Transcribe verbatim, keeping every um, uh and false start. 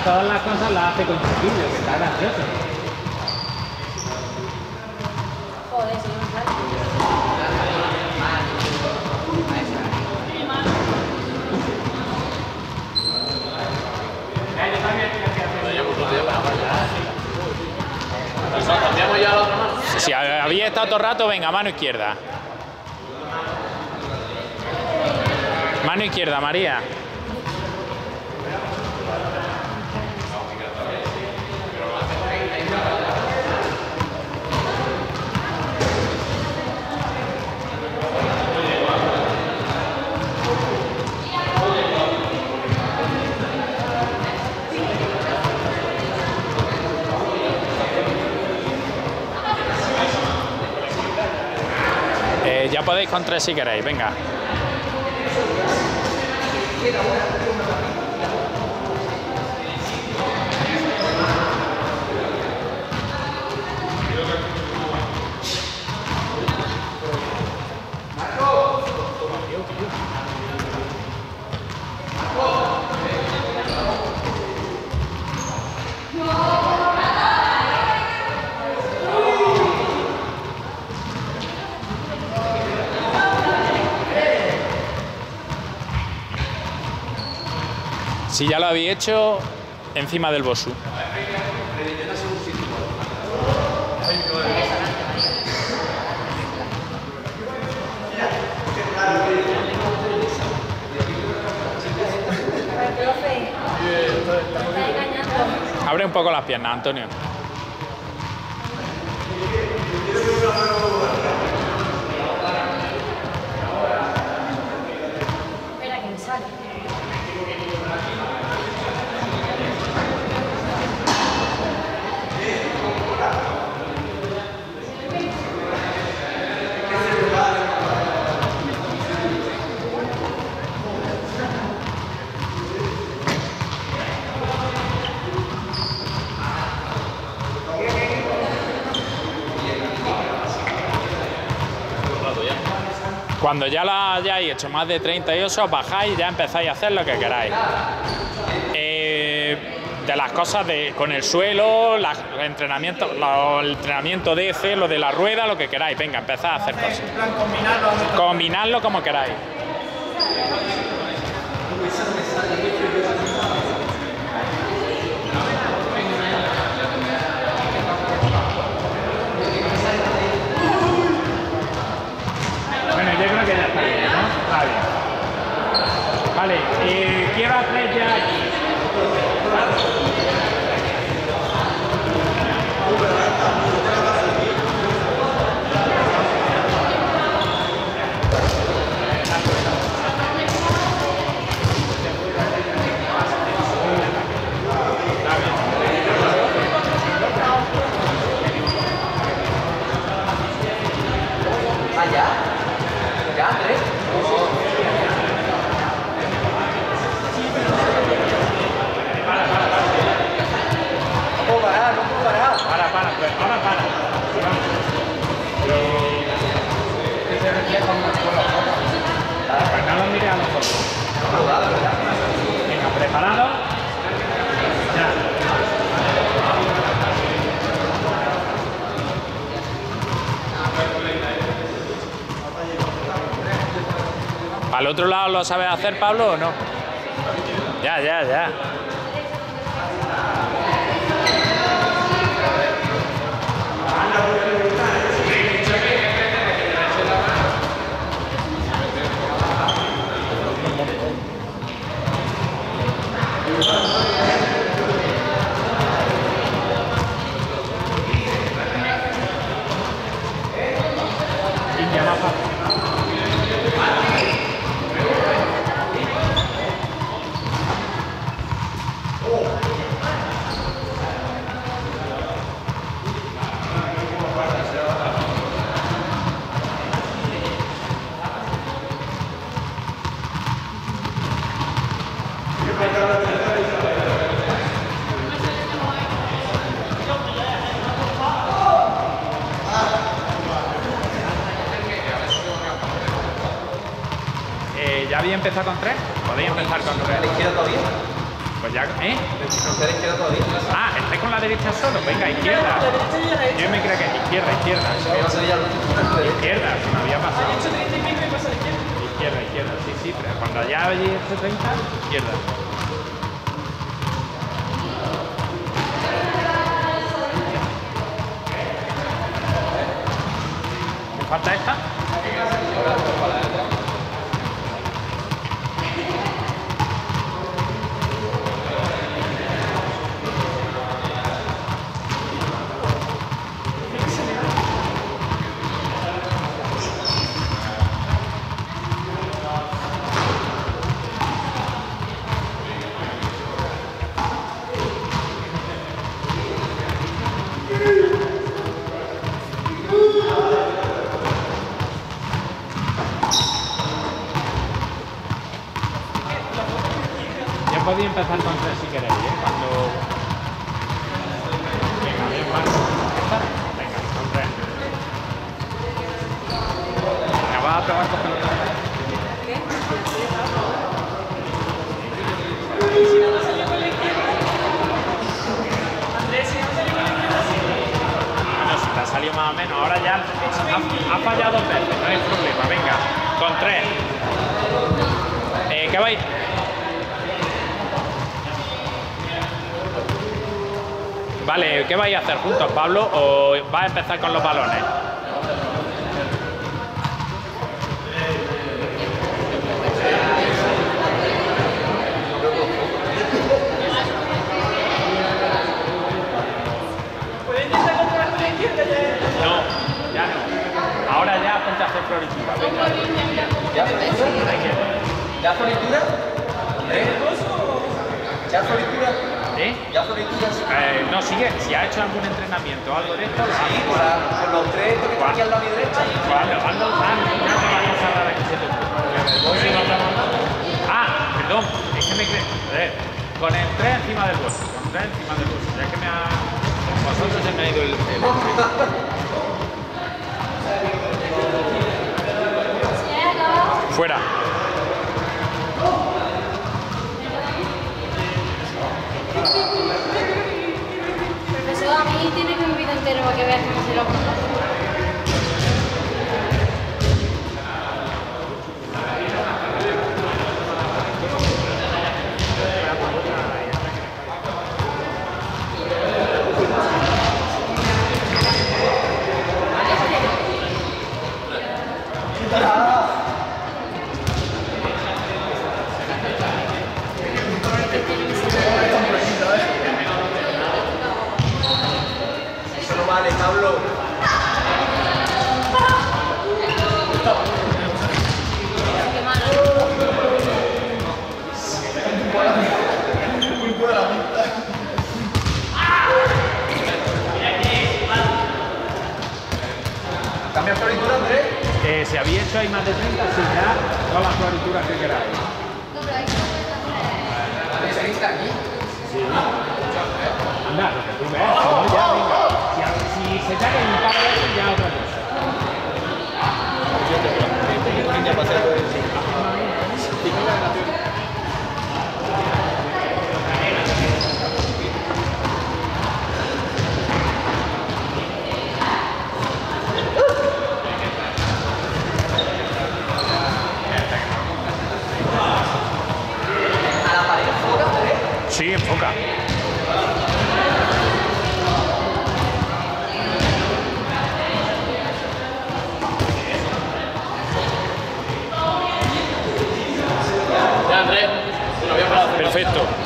todas las cosas las hace con chiquillo, que está gracioso. Joder, sí, no sale. ¿Cambiamos ya la otra mano? Si había estado todo el rato, venga, mano izquierda. Mano izquierda, María. Eh, ya podéis con tres si queréis, venga. Si ya lo habéis hecho, encima del Bosu. Abre un poco las piernas, Antonio. Espera que me sale. Cuando ya lo hayáis hecho más de treinta y ocho, os bajáis y ya empezáis a hacer lo que queráis. Eh, de las cosas de, con el suelo, la, el, entrenamiento, lo, el entrenamiento D F, lo de la rueda, lo que queráis. Venga, empezad a hacer cosas. Combinarlo como queráis. Bueno, yo creo que ya está bien, ¿no? Está bien. Vale, eh, quiero hacer ya aquí. Ah, ya. Ya, tres. No puedo parar, no puedo parar. Para, para, pues ahora para. Pues no lo mires a los ojos. Venga, preparado. Ya. ¿Al otro lado lo sabes hacer, Pablo, o no? Ya, ya, ya. Y ya más fácil. Eh, ¿Ya habéis empezado con tres? Podéis empezar con tres. ¿La izquierda todavía? Pues ya, ¿eh? No sé de izquierda todavía. Ah, estáis con la derecha solo. Venga, izquierda. Yo me creo que izquierda, izquierda. Va a ser ya el último. Izquierda, se me había pasado. Izquierda, izquierda, sí, sí, pero cuando ya hayáis hecho treinta, izquierda. ¿Me falta esta? Ya podéis empezar con tres si queréis, ¿eh? Cuando... Venga, bien, Marco. ¿Esta? Venga, con tres. Venga, vas a probar con pelota. Bueno, si te ha salido más o menos, ahora ya ha, ha fallado dos veces, no hay problema. Venga, con tres. Eh, ¿Qué vais? Vale, ¿qué vais a hacer juntos, Pablo? ¿O vas a empezar con los balones? No, ya no. Ahora ya ponte a hacer floritura. ¿Ya floritura? ¿Ya floritura? ¿Eh? ¿Ya floritura? ¿Eh? ¿Ya floritura? Eh, no, sigue. Si ha hecho algún entrenamiento o algo de esto, lo Sí, hace. con, la- con los tres que están aquí al lado a mi derecha. Hazlo, hazlo. Ah, no, no, no, cosa rara que se te ocurra. Ah, perdón, es que me creo. Joder, con el tres encima del bolso, con tres encima del bolso. Ya que me ha. Vosotros se me ha ido el. el... Fuera. Profesor, a mí tiene que un vídeo entero para que veas cómo se lo apunta. Eso no vale, Pablo. Qué malo. ¿Cambia floritura, Andrés? Eh, si habéis hecho ahí más de treinta, sí, ya todas las florituras que queráis. ¿Seguiste aquí? Anda, lo que tú veas, si no, ya venga. Si, si se te haga un par de veces, ya otra cosa. ¿A la pared enfoca, Andrés? Sí, enfoca. Ya, Andrés. Perfecto.